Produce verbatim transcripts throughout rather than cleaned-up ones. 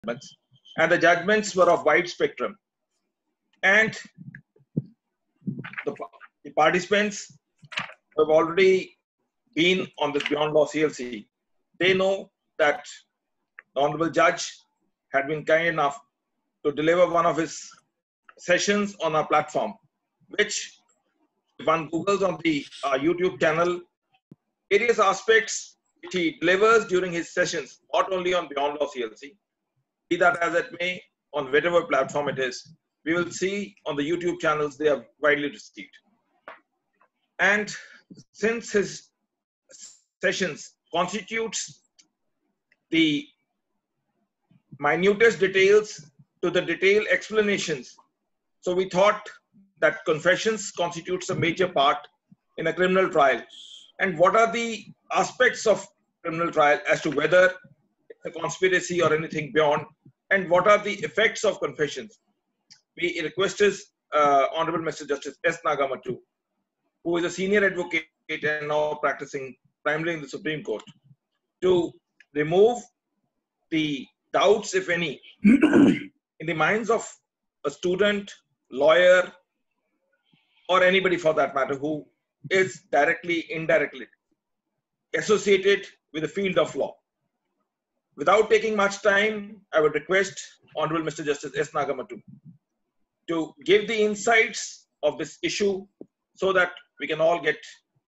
judgments, and the judgments were of wide spectrum. And the, the participants who have already been on this Beyond Law C L C, they know that the Honorable Judge had been kind enough to deliver one of his sessions on our platform, which if one Googles on the uh, YouTube channel, various aspects which he delivers during his sessions, not only on Beyond Law C L C, be that as it may, on whatever platform it is, we will see on the YouTube channels they are widely received. And since his sessions constitutes the minutest details to the detailed explanations, so we thought that confessions constitutes a major part in a criminal trial. And what are the aspects of criminal trial as to whether it's a conspiracy or anything beyond, and what are the effects of confessions? We requested uh, Honorable Mister Justice S. Nagamattu, who is a senior advocate and now practicing primarily in the Supreme Court, to remove the doubts, if any, in the minds of a student, lawyer, or anybody for that matter who is directly, indirectly associated with the field of law. Without taking much time, I would request Honorable Mister Justice S. Nagamattu to give the insights of this issue so that we can all get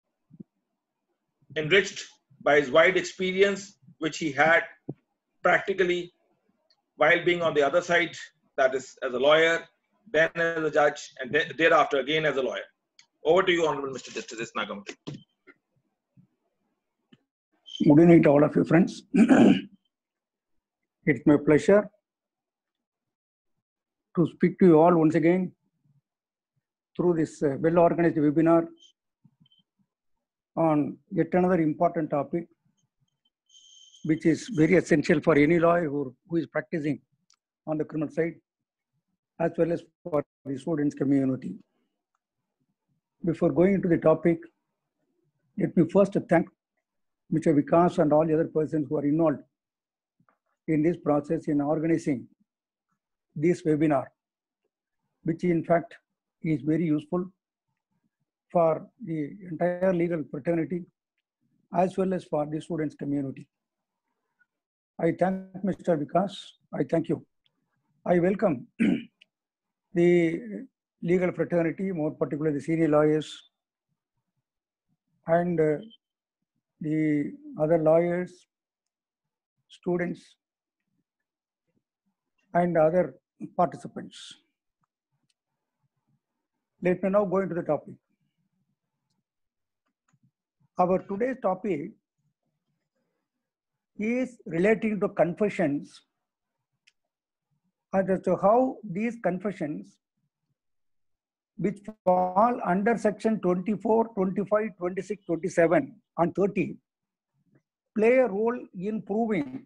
enriched by his wide experience, which he had practically while being on the other side, that is as a lawyer, then as a judge, and thereafter again as a lawyer. Over to you, Honorable Mister Justice S. Nagamattu. Good evening to all of you, friends. It's my pleasure to speak to you all once again through this uh, well-organized webinar on yet another important topic, which is very essential for any lawyer who, who is practicing on the criminal side, as well as for the students community. Before going into the topic, let me first thank Mister Vikas and all the other persons who are involved in this process in organizing this webinar, which in fact is very useful for the entire legal fraternity as well as for the students community. I thank Mister Vikas. I thank you. I welcome the legal fraternity, more particularly the senior lawyers and uh, the other lawyers, students, and other participants. Let me now go into the topic. Our today's topic is relating to confessions as to how these confessions, which fall under section twenty-four, twenty-five, twenty-six, twenty-seven and thirty, play a role in proving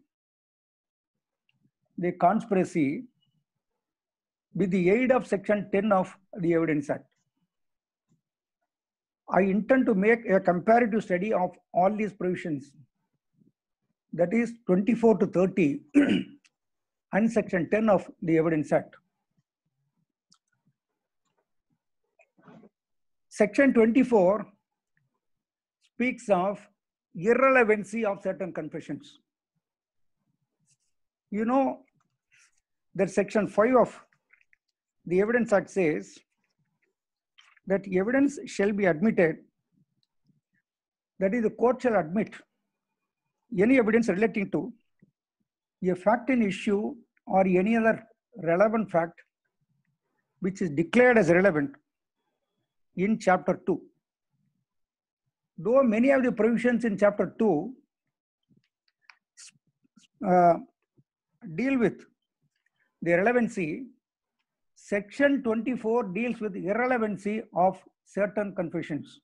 the conspiracy with the aid of section ten of the Evidence Act. I intend to make a comparative study of all these provisions, that is twenty-four to thirty and section ten of the Evidence Act. Section twenty-four speaks of irrelevancy of certain confessions. You know that section five of the Evidence Act says that evidence shall be admitted, that is, the court shall admit any evidence relating to a fact in issue or any other relevant fact which is declared as relevant in chapter two. Though many of the provisions in chapter two uh, deal with the relevancy, section twenty-four deals with the irrelevancy of certain confessions.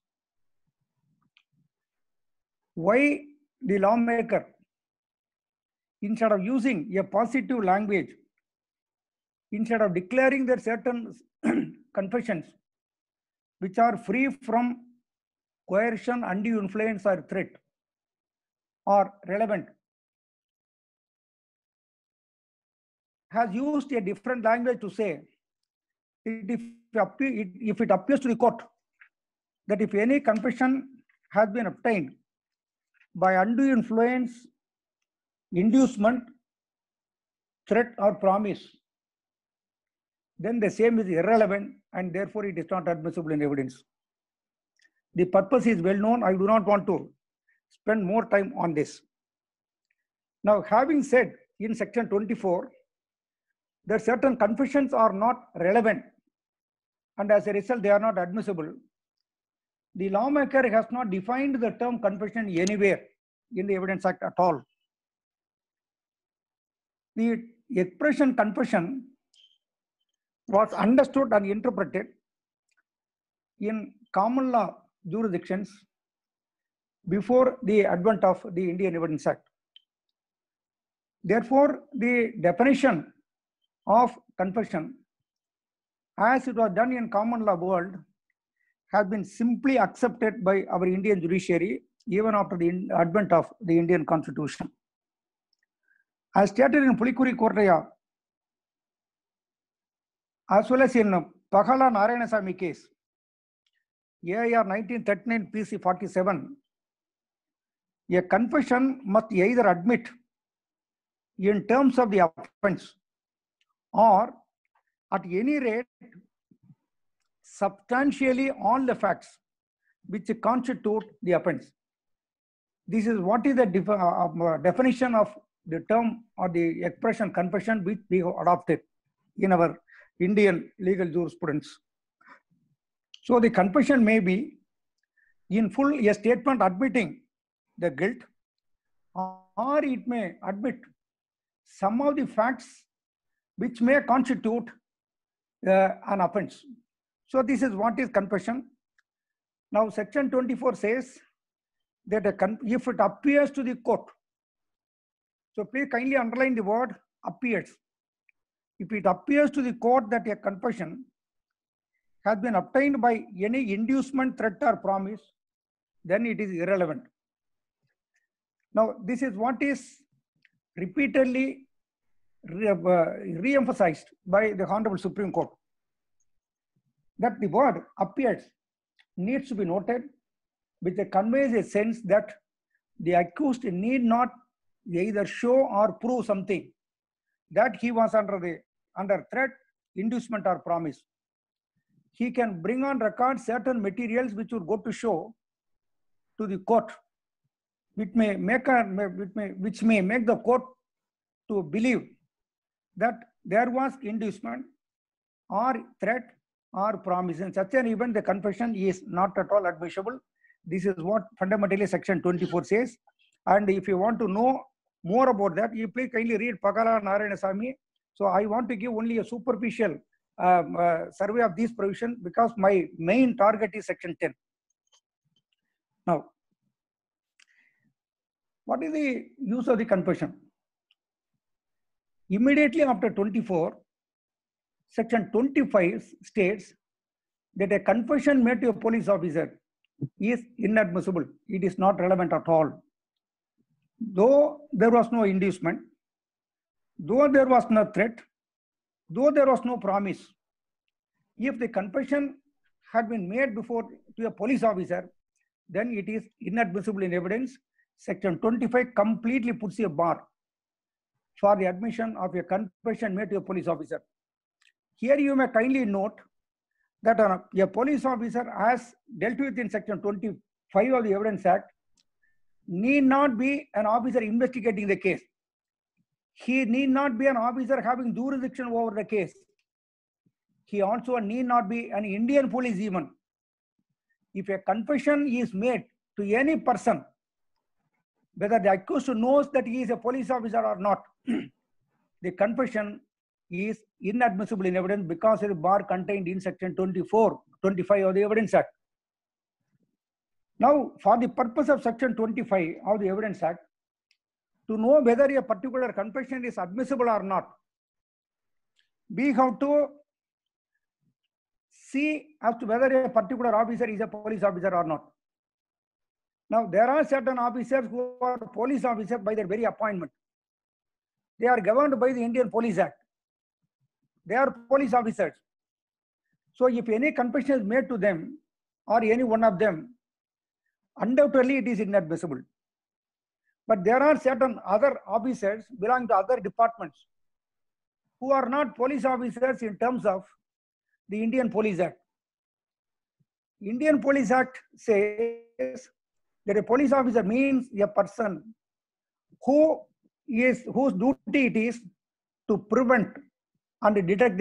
Why the lawmaker, instead of using a positive language, instead of declaring that certain confessions which are free from coercion, undue influence or threat are relevant, has used a different language to say, if, if it appears to the court that if any confession has been obtained by undue influence, inducement, threat, or promise, then the same is irrelevant and therefore it is not admissible in evidence. The purpose is well known. I do not want to spend more time on this. Now, having said in section twenty-four that certain confessions are not relevant and as a result they are not admissible, the lawmaker has not defined the term confession anywhere in the Evidence Act at all. The expression confession was understood and interpreted in common law jurisdictions before the advent of the Indian Evidence Act. Therefore, the definition of confession as it was done in common law world has been simply accepted by our Indian judiciary even after the advent of the Indian Constitution. As stated in Pulikuri Kortaya, as well as in Pakala Narayanasamy case, A I R nineteen thirty-nine P C forty-seven, a confession must either admit in terms of the offense or at any rate substantially all the facts which constitute the offense. This is what is the def uh, definition of the term or the expression confession which we have adopted in our Indian legal jurisprudence. So the confession may be in full a statement admitting the guilt, or it may admit some of the facts which may constitute uh, an offense. So this is what is confession. Now section twenty-four says that a con if it appears to the court, so please kindly underline the word appears. If it appears to the court that a confession has been obtained by any inducement, threat, or promise, then it is irrelevant. Now, this is what is repeatedly re-emphasized by the Honorable Supreme Court, that the word appears needs to be noted, which conveys a sense that the accused need not either show or prove something that he was under the under threat, inducement, or promise. He can bring on record certain materials which would go to show to the court, which may make a, which may, which may make the court to believe that there was inducement or threat or promise. In such an event, the confession is not at all admissible. This is what fundamentally section twenty-four says. And if you want to know more about that, you please kindly read Pakala Narayanasamy. So I want to give only a superficial um, uh, survey of these provisions because my main target is section ten. Now, what is the use of the confession? Immediately after twenty-four, section twenty-five states that a confession made to a police officer is inadmissible. It is not relevant at all. Though there was no inducement, though there was no threat, though there was no promise, if the confession had been made before to a police officer, then it is inadmissible in evidence. Section twenty-five completely puts a bar for the admission of a confession made to a police officer. Here you may kindly note that uh, a police officer, as dealt with in section twenty-five of the Evidence Act, need not be an officer investigating the case. He need not be an officer having jurisdiction over the case. He also need not be an Indian police even. If a confession is made to any person, whether the accused knows that he is a police officer or not, the confession is inadmissible in evidence because of the bar contained in section twenty-four, twenty-five of the Evidence Act. Now, for the purpose of section twenty-five of the Evidence Act, to know whether a particular confession is admissible or not, we have to see as to whether a particular officer is a police officer or not. Now, there are certain officers who are police officers by their very appointment. They are governed by the Indian Police Act. They are police officers. So if any confession is made to them or any one of them, undoubtedly it is inadmissible. But there are certain other officers belonging to other departments who are not police officers in terms of the Indian Police Act. Indian Police Act says that a police officer means a person who is whose duty it is to prevent and detect the